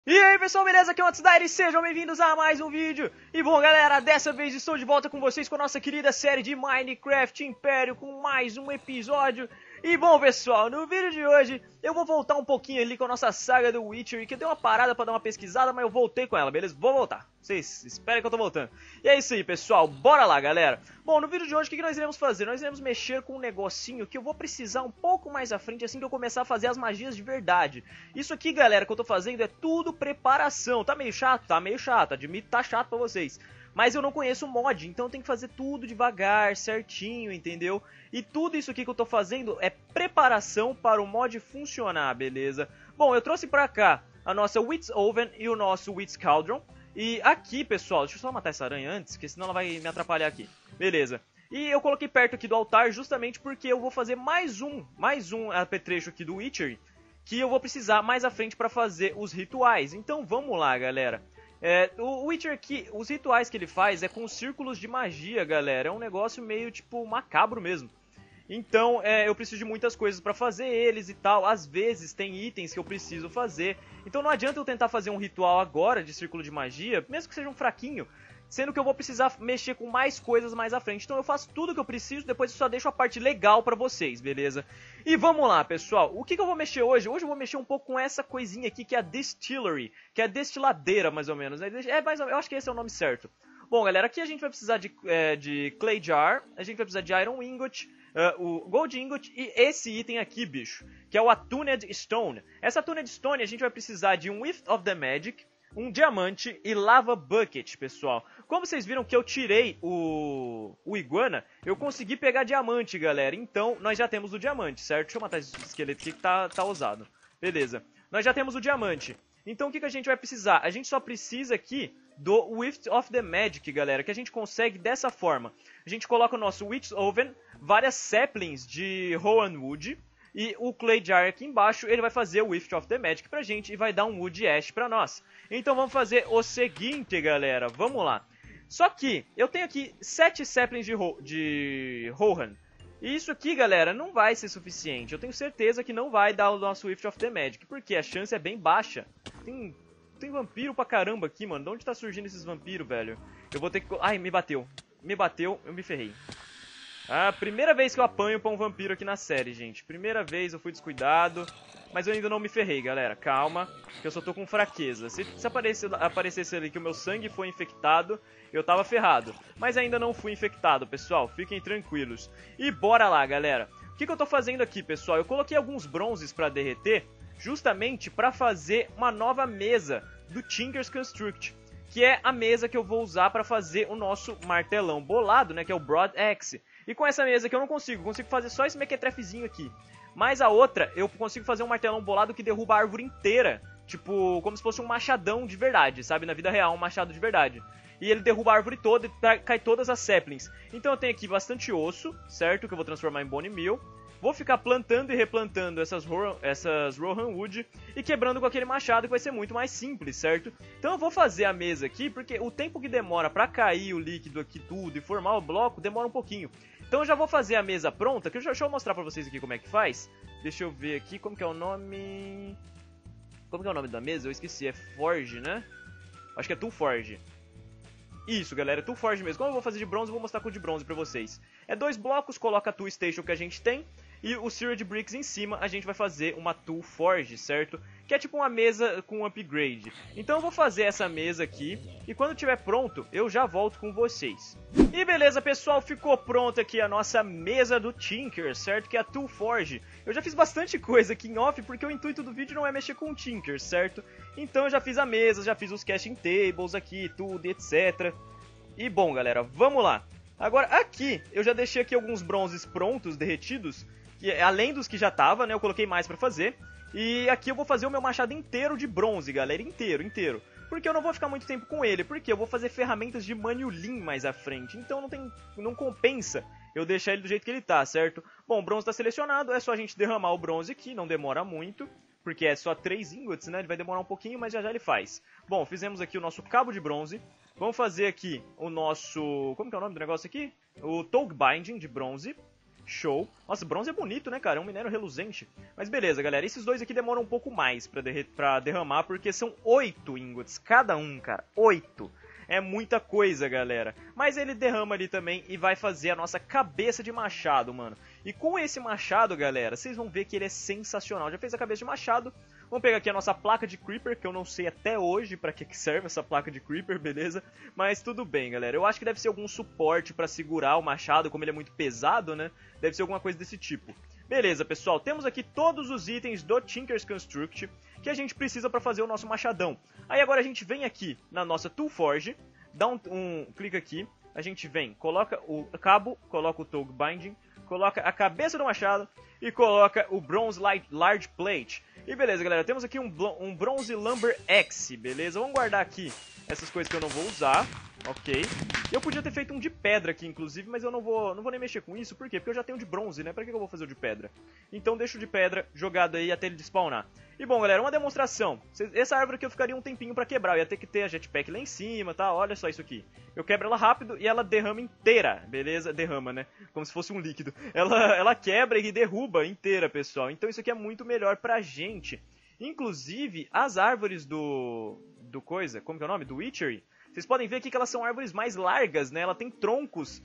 E aí pessoal, beleza? Aqui é o Matsudairi, sejam bem-vindos a mais um vídeo. E bom galera, dessa vez estou de volta com vocês com a nossa querida série de Minecraft Império, com mais um episódio. E bom pessoal, no vídeo de hoje eu vou voltar um pouquinho ali com a nossa saga do Witcher, que eu dei uma parada pra dar uma pesquisada, mas eu voltei com ela, beleza? Vou voltar, vocês esperem que eu tô voltando. E é isso aí pessoal, bora lá galera. Bom, no vídeo de hoje o que nós iremos fazer? Nós iremos mexer com um negocinho que eu vou precisar um pouco mais à frente, assim que eu começar a fazer as magias de verdade. Isso aqui galera, que eu tô fazendo é tudo preparação. Tá meio chato? Tá meio chato, admito, tá chato pra vocês. Mas eu não conheço o mod, então eu tenho que fazer tudo devagar, certinho, entendeu? E tudo isso aqui que eu tô fazendo é preparação para o mod funcionar, beleza? Bom, eu trouxe pra cá a nossa Witch Oven e o nosso Witch Cauldron. E aqui, pessoal, deixa eu só matar essa aranha antes, porque senão ela vai me atrapalhar aqui. Beleza. E eu coloquei perto aqui do altar justamente porque eu vou fazer mais um apetrecho aqui do Witcher, que eu vou precisar mais à frente para fazer os rituais. Então vamos lá, galera. O Witcher aqui, os rituais que ele faz é com círculos de magia, galera. É um negócio meio tipo macabro mesmo. Então eu preciso de muitas coisas para fazer eles e tal. Às vezes tem itens que eu preciso fazer. Então não adianta eu tentar fazer um ritual agora de círculo de magia, mesmo que seja um fraquinho, sendo que eu vou precisar mexer com mais coisas mais à frente. Então eu faço tudo que eu preciso, depois eu só deixo a parte legal pra vocês, beleza? E vamos lá, pessoal. O que eu vou mexer hoje? Hoje eu vou mexer um pouco com essa coisinha aqui, que é a Distillery, que é a destiladeira, mais ou menos. Eu acho que esse é o nome certo. Bom, galera, aqui a gente vai precisar de Clay Jar, a gente vai precisar de Iron Ingot, o Gold Ingot e esse item aqui, bicho, que é o Attuned Stone. Essa Attuned Stone a gente vai precisar de um Whiff of the Magic, um diamante e lava bucket, pessoal. Como vocês viram que eu tirei o iguana, eu consegui pegar diamante, galera. Então, nós já temos o diamante, certo? Deixa eu matar esse esqueleto aqui que tá ousado. Beleza. Nós já temos o diamante. Então, o que a gente vai precisar? A gente só precisa aqui do Whiff of the Magic, galera, que a gente consegue dessa forma. A gente coloca o nosso Witch Oven, várias saplings de Rowan Wood, e o Clay Jar aqui embaixo, ele vai fazer o Whiff of the Magic pra gente e vai dar um Wood Ash pra nós. Então vamos fazer o seguinte, galera, vamos lá. Só que eu tenho aqui 7 saplings de Rowan. E isso aqui, galera, não vai ser suficiente. Eu tenho certeza que não vai dar o nosso Whiff of the Magic, porque a chance é bem baixa. Tem vampiro pra caramba aqui, mano. De onde tá surgindo esses vampiros, velho? Eu vou ter que... Ai, me bateu. Me bateu, eu me ferrei. Ah, primeira vez que eu apanho pra um vampiro aqui na série, gente. Primeira vez, eu fui descuidado. Mas eu ainda não me ferrei, galera. Calma, que eu só tô com fraqueza. Se aparecesse ali que o meu sangue foi infectado, eu tava ferrado. Mas ainda não fui infectado, pessoal. Fiquem tranquilos. E bora lá, galera. O que eu tô fazendo aqui, pessoal? Eu coloquei alguns bronzes pra derreter, justamente pra fazer uma nova mesa do Tinker's Construct, que é a mesa que eu vou usar pra fazer o nosso martelão bolado, né, que é o Broad Axe. E com essa mesa aqui eu não consigo fazer só esse mequetrefezinho aqui. Mas a outra, eu consigo fazer um martelão bolado que derruba a árvore inteira. Tipo, como se fosse um machadão de verdade, sabe? Na vida real, um machado de verdade. E ele derruba a árvore toda e cai todas as saplings. Então eu tenho aqui bastante osso, certo? Que eu vou transformar em bone meal. Vou ficar plantando e replantando essas Rowan Wood e quebrando com aquele machado, que vai ser muito mais simples, certo? Então eu vou fazer a mesa aqui, porque o tempo que demora pra cair o líquido aqui tudo e formar o bloco, demora um pouquinho. Então eu já vou fazer a mesa pronta, que deixa eu mostrar pra vocês aqui como é que faz. Deixa eu ver aqui, como que é o nome... Como que é o nome da mesa? Eu esqueci, é Forge, né? Acho que é Tool Forge. Isso, galera, é Tool Forge mesmo. Como eu vou fazer de bronze, eu vou mostrar com o de bronze pra vocês. É 2 blocos, coloca a Tool Station que a gente tem, e o Seared Bricks em cima, a gente vai fazer uma Tool Forge, certo? Que é tipo uma mesa com upgrade. Então eu vou fazer essa mesa aqui, e quando estiver pronto, eu já volto com vocês. E beleza, pessoal, ficou pronta aqui a nossa mesa do Tinker, certo? Que é a Tool Forge. Eu já fiz bastante coisa aqui em off, porque o intuito do vídeo não é mexer com o Tinker, certo? Então eu já fiz a mesa, já fiz os casting tables aqui, tudo, etc. E bom, galera, vamos lá. Agora, aqui, eu já deixei aqui alguns bronzes prontos, derretidos, que, além dos que já tava, né, eu coloquei mais pra fazer. E aqui eu vou fazer o meu machado inteiro de bronze, galera, inteiro. Porque eu não vou ficar muito tempo com ele, porque eu vou fazer ferramentas de Manulin mais à frente. Então não compensa eu deixar ele do jeito que ele tá, certo? Bom, o bronze tá selecionado, é só a gente derramar o bronze aqui, não demora muito. Porque é só 3 ingots, né, ele vai demorar um pouquinho, mas já ele faz. Bom, fizemos aqui o nosso cabo de bronze. Vamos fazer aqui o nosso... Como que é o nome do negócio aqui? O Togue Binding de bronze. Show. Nossa, bronze é bonito, né, cara? É um minério reluzente. Mas beleza, galera. Esses dois aqui demoram um pouco mais pra derramar, porque são 8 ingots cada um, cara. 8. É muita coisa, galera. Mas ele derrama ali também e vai fazer a nossa cabeça de machado, mano. E com esse machado, galera, vocês vão ver que ele é sensacional. Já fez a cabeça de machado. Vamos pegar aqui a nossa placa de Creeper, que eu não sei até hoje pra que serve essa placa de Creeper, beleza? Mas tudo bem, galera. Eu acho que deve ser algum suporte pra segurar o machado, como ele é muito pesado, né? Deve ser alguma coisa desse tipo. Beleza, pessoal. Temos aqui todos os itens do Tinker's Construct que a gente precisa pra fazer o nosso machadão. Aí agora a gente vem aqui na nossa Toolforge, dá clica aqui, a gente vem, coloca o cabo, coloca o Toggle Binding, coloca a cabeça do machado e coloca o Bronze Large Plate. E beleza, galera, temos aqui um Bronze Lumber Axe, beleza? Vamos guardar aqui essas coisas que eu não vou usar, ok? Eu podia ter feito um de pedra aqui, inclusive, mas eu não vou nem mexer com isso, por quê? Porque eu já tenho de bronze, né? Pra que eu vou fazer o de pedra? Então deixo o de pedra jogado aí até ele despawnar. E bom, galera, uma demonstração. Essa árvore aqui eu ficaria um tempinho pra quebrar, eu ia ter que ter a jetpack lá em cima, tá? Olha só isso aqui. Eu quebro ela rápido e ela derrama inteira, beleza? Derrama, né? Como se fosse um líquido. Ela quebra e derruba inteira, pessoal. Então isso aqui é muito melhor pra gente. Inclusive, as árvores do coisa, como que é o nome? Do Witchery. Vocês podem ver aqui que elas são árvores mais largas, né? Ela tem troncos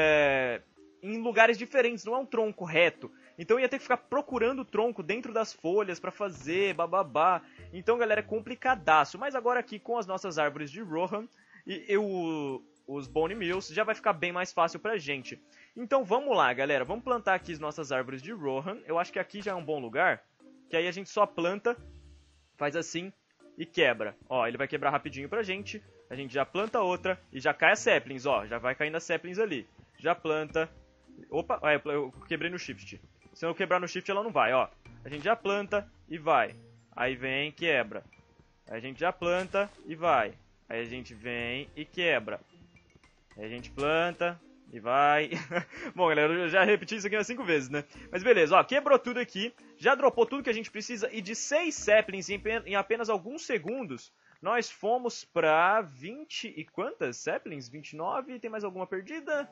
em lugares diferentes, não é um tronco reto. Então eu ia ter que ficar procurando o tronco dentro das folhas pra fazer, bababá. Então, galera, é complicadaço. Mas agora aqui com as nossas árvores de Rohan e os Bone Meals já vai ficar bem mais fácil pra gente. Então vamos lá, galera. Vamos plantar aqui as nossas árvores de Rohan. Eu acho que aqui já é um bom lugar. Que aí a gente só planta, faz assim e quebra. Ó, ele vai quebrar rapidinho pra gente. A gente já planta outra e já cai as saplings, ó. Já vai caindo as saplings ali. Já planta. Opa, eu quebrei no shift. Se eu quebrar no shift ela não vai, ó. A gente já planta e vai. Aí vem, quebra. Aí a gente já planta e vai. Aí a gente vem e quebra. Aí a gente planta e vai. Bom, galera, eu já repeti isso aqui umas 5 vezes, né? Mas beleza, ó, quebrou tudo aqui. Já dropou tudo que a gente precisa. E de 6 saplings em apenas alguns segundos, nós fomos pra 20 e quantas saplings? 29, tem mais alguma perdida?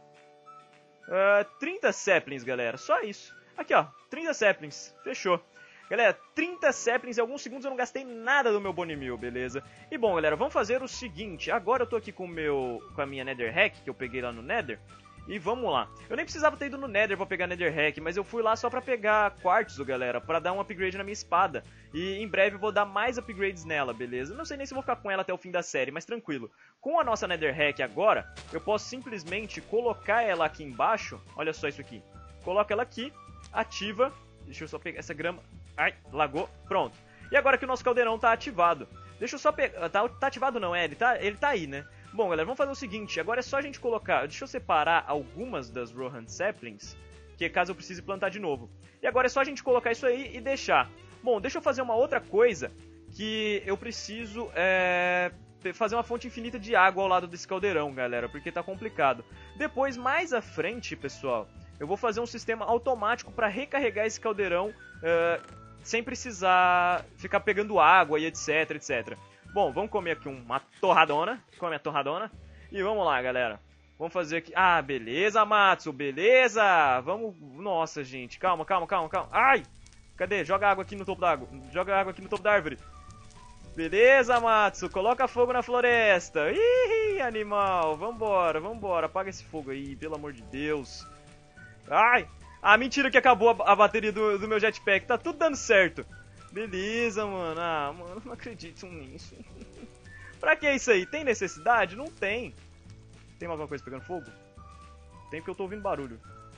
30 saplings, galera, só isso. Aqui, ó, 30 saplings, fechou. Galera, 30 saplings em alguns segundos eu não gastei nada do meu Bone Meal, beleza? E bom, galera, vamos fazer o seguinte. Agora eu tô aqui com a minha Nether Hack, que eu peguei lá no Nether. E vamos lá. Eu nem precisava ter ido no Nether pra pegar Nether Hack, mas eu fui lá só pra pegar quartzo, galera, pra dar um upgrade na minha espada. E em breve eu vou dar mais upgrades nela, beleza? Não sei nem se vou ficar com ela até o fim da série, mas tranquilo. Com a nossa Nether Hack agora, eu posso simplesmente colocar ela aqui embaixo. Olha só isso aqui. Coloca ela aqui, ativa. Deixa eu só pegar essa grama. Ai, lagou. Pronto. E agora que o nosso caldeirão tá ativado. Deixa eu só pegar... Tá ativado não, ele tá aí, né? Bom, galera, vamos fazer o seguinte. Agora é só a gente colocar... Deixa eu separar algumas das Rohan Saplings, que caso eu precise plantar de novo. E agora é só a gente colocar isso aí e deixar. Bom, deixa eu fazer uma outra coisa, que eu preciso fazer uma fonte infinita de água ao lado desse caldeirão, galera, porque tá complicado. Depois, mais à frente, pessoal, eu vou fazer um sistema automático para recarregar esse caldeirão sem precisar ficar pegando água e etc, etc. Bom, vamos comer aqui uma torradona. Come a torradona. E vamos lá, galera. Vamos fazer aqui... Ah, beleza, Matsu, beleza. Vamos... Nossa, gente. Calma, calma, calma, calma. Ai! Cadê? Joga água aqui no topo da água. Joga água aqui no topo da árvore. Beleza, Matsu. Coloca fogo na floresta. Ih, animal. Vambora, vambora. Apaga esse fogo aí, pelo amor de Deus. Ai! Ah, mentira que acabou a bateria do meu jetpack. Tá tudo dando certo. Beleza, mano. Ah, mano, não acredito nisso. Pra que isso aí? Tem necessidade? Não tem. Tem alguma coisa pegando fogo? Tem, porque eu tô ouvindo barulho.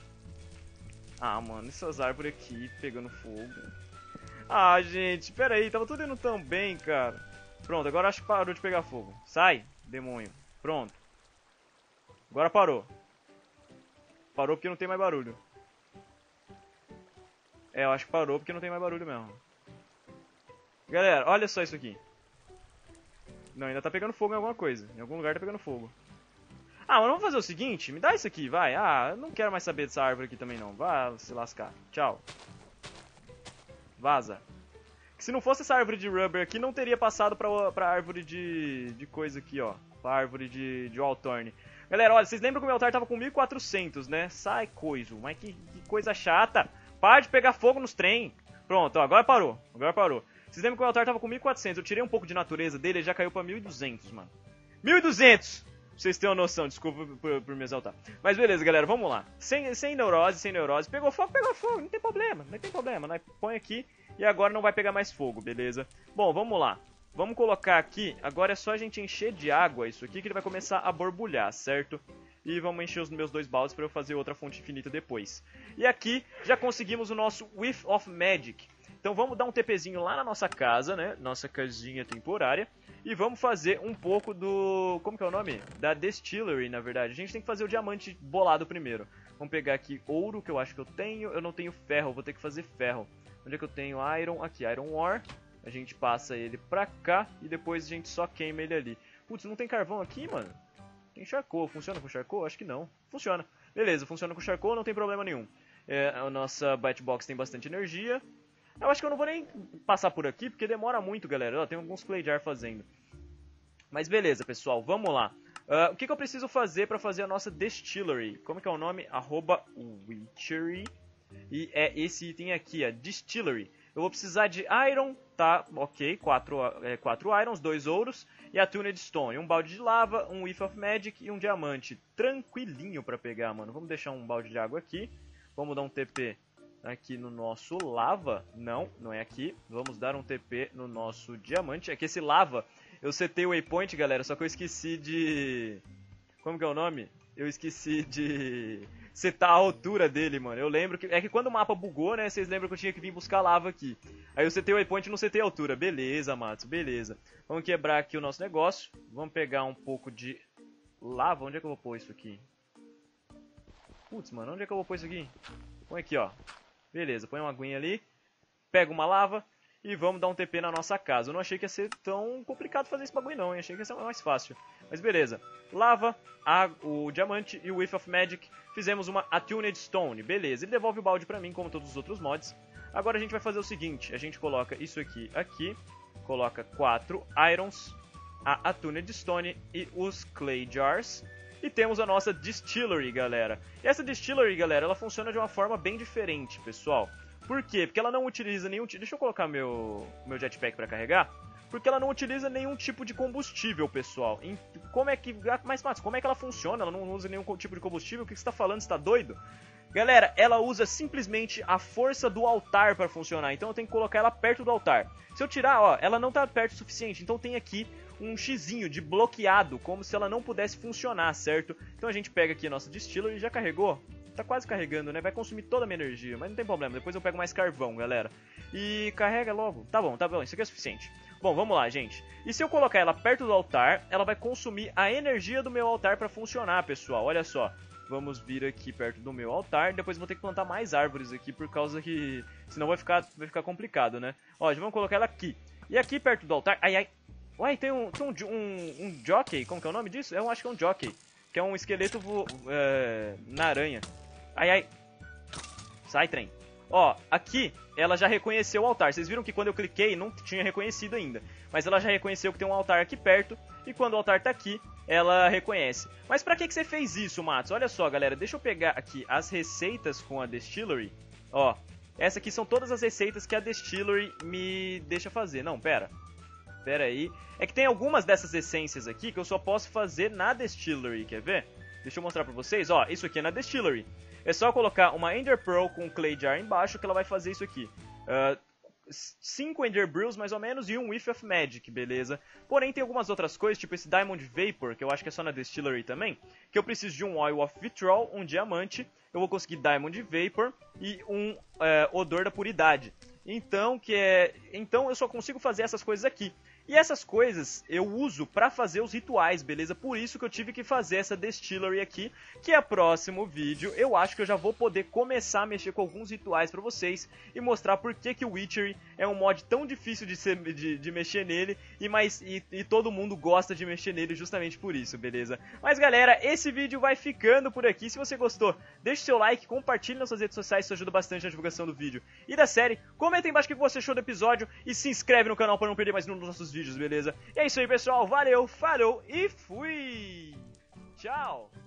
Ah, mano, essas árvores aqui pegando fogo. Ah, gente, pera aí. Tava tudo indo tão bem, cara. Pronto, agora acho que parou de pegar fogo. Sai, demônio. Pronto. Agora parou. Parou porque não tem mais barulho. É, eu acho que parou porque não tem mais barulho mesmo. Galera, olha só isso aqui. Não, ainda tá pegando fogo em alguma coisa. Em algum lugar tá pegando fogo. Ah, mas vamos fazer o seguinte. Me dá isso aqui, vai. Ah, eu não quero mais saber dessa árvore aqui também não. Vá se lascar. Tchau. Vaza. Que se não fosse essa árvore de rubber aqui, não teria passado pra árvore de coisa aqui, ó. Pra árvore de Althorn. Galera, olha, vocês lembram que o meu altar tava com 1400, né? Sai coisa. Mas que coisa chata. Para de pegar fogo nos trem. Pronto, ó, agora parou. Agora parou. Vocês lembram que o altar tava com 1400. Eu tirei um pouco de natureza dele, ele já caiu pra 1200, mano. 1200! Pra vocês terem uma noção, desculpa por me exaltar. Mas beleza, galera, vamos lá. Sem neurose. Pegou fogo, não tem problema, Né? Põe aqui e agora não vai pegar mais fogo, beleza? Bom, vamos lá. Vamos colocar aqui, agora é só a gente encher de água isso aqui que ele vai começar a borbulhar, certo? E vamos encher os meus 2 baldes para eu fazer outra fonte infinita depois. E aqui já conseguimos o nosso Whiff of Magic. Então vamos dar um TPzinho lá na nossa casa, né? Nossa casinha temporária. E vamos fazer um pouco do... Como que é o nome? Da Distillery, na verdade. A gente tem que fazer o diamante bolado primeiro. Vamos pegar aqui ouro, que eu acho que eu tenho. Eu não tenho ferro, vou ter que fazer ferro. Onde é que eu tenho Iron? Aqui, Iron Ore. A gente passa ele pra cá e depois a gente só queima ele ali. Putz, não tem carvão aqui, mano? Tem charcoal. Funciona com charcoal? Acho que não. Funciona. Beleza, funciona com charcoal, não tem problema nenhum. A nossa Batbox tem bastante energia. Eu acho que eu não vou nem passar por aqui, porque demora muito, galera. Ó, tem alguns clay jar fazendo. Mas beleza, pessoal, vamos lá. O que eu preciso fazer pra fazer a nossa Distillery? Como que é o nome? @Witchery. E é esse item aqui, a Distillery. Eu vou precisar de Iron, tá, ok, 4 Irons, 2 ouros e a Tuned Stone. Um balde de lava, um Whiff of Magic e um diamante. Tranquilinho pra pegar, mano. Vamos deixar um balde de água aqui. Vamos dar um TP aqui no nosso lava. Não, não é aqui. Vamos dar um TP no nosso diamante. É que esse lava, eu setei o waypoint, galera, só que eu esqueci de... Como que é o nome? Eu esqueci de setar a altura dele, mano. Eu lembro que... É que quando o mapa bugou, né? Vocês lembram que eu tinha que vir buscar lava aqui. Aí eu setei o waypoint e não setei a altura. Beleza, Matos, beleza. Vamos quebrar aqui o nosso negócio. Vamos pegar um pouco de lava. Onde é que eu vou pôr isso aqui? Putz, mano, onde é que eu vou pôr isso aqui? Põe aqui, ó. Beleza, põe uma aguinha ali. Pega uma lava e vamos dar um TP na nossa casa. Eu não achei que ia ser tão complicado fazer esse bagulho não, hein? Achei que ia ser mais fácil. Mas beleza. Lava, o diamante e o Whiff of Magic. Fizemos uma Attuned Stone. Beleza, ele devolve o balde pra mim, como todos os outros mods. Agora a gente vai fazer o seguinte. A gente coloca isso aqui. Coloca 4 Irons, a Attuned Stone e os Clay Jars. E temos a nossa Distillery, galera. E essa Distillery, galera, ela funciona de uma forma bem diferente, pessoal. Por quê? Porque ela não utiliza nenhum... Deixa eu colocar meu jetpack pra carregar. Porque ela não utiliza nenhum tipo de combustível, pessoal. Como é que... Mas, Matos, como é que ela funciona? Ela não usa nenhum tipo de combustível? O que você tá falando? Você tá doido? Galera, ela usa simplesmente a força do altar pra funcionar. Então eu tenho que colocar ela perto do altar. Se eu tirar, ó, ela não tá perto o suficiente. Então tem aqui um xizinho de bloqueado, como se ela não pudesse funcionar, certo? Então a gente pega aqui a nossa Distillery, já carregou? Tá quase carregando, né? Vai consumir toda a minha energia, mas não tem problema. Depois eu pego mais carvão, galera. E carrega logo. Tá bom, isso aqui é suficiente. Bom, vamos lá, gente. E se eu colocar ela perto do altar, ela vai consumir a energia do meu altar pra funcionar, pessoal. Olha só. Vamos vir aqui perto do meu altar. Depois vou ter que plantar mais árvores aqui, por causa que... Senão vai ficar complicado, né? Ó, já vamos colocar ela aqui. E aqui perto do altar... Ai. Uai, tem um jockey. Como que é o nome disso? Eu acho que é um jockey. Que é um esqueleto na aranha. Ai. Sai, trem. Ó, aqui ela já reconheceu o altar. Vocês viram que quando eu cliquei não tinha reconhecido ainda. Mas ela já reconheceu que tem um altar aqui perto. E quando o altar tá aqui, ela reconhece. Mas pra que você fez isso, Matos? Olha só, galera. Deixa eu pegar aqui as receitas com a Distillery. Ó, essas aqui são todas as receitas que a Distillery me deixa fazer. Não, pera aí. É que tem algumas dessas essências aqui que eu só posso fazer na Distillery. Quer ver? Deixa eu mostrar pra vocês. Ó, isso aqui é na Distillery. É só colocar uma Ender Pearl com um Clay Jar embaixo que ela vai fazer isso aqui. 5 Ender Brills mais ou menos e um Whiff of Magic, beleza? Porém tem algumas outras coisas, tipo esse Diamond Vapor, que eu acho que é só na Distillery também, que eu preciso de um Oil of Vitriol, um diamante, eu vou conseguir Diamond Vapor e um Odor da Puridade. Então eu só consigo fazer essas coisas aqui. E essas coisas eu uso pra fazer os rituais, beleza? Por isso que eu tive que fazer essa Distillery aqui, que é o próximo vídeo. Eu acho que eu já vou poder começar a mexer com alguns rituais pra vocês e mostrar por que o Witchery é um mod tão difícil de mexer nele e todo mundo gosta de mexer nele justamente por isso, beleza? Mas galera, esse vídeo vai ficando por aqui. Se você gostou, deixe seu like, compartilhe nas suas redes sociais, isso ajuda bastante na divulgação do vídeo e da série. Comenta aí embaixo o que você achou do episódio e se inscreve no canal para não perder mais nenhum dos nossos vídeos, beleza? E é isso aí, pessoal. Valeu, falou e fui! Tchau!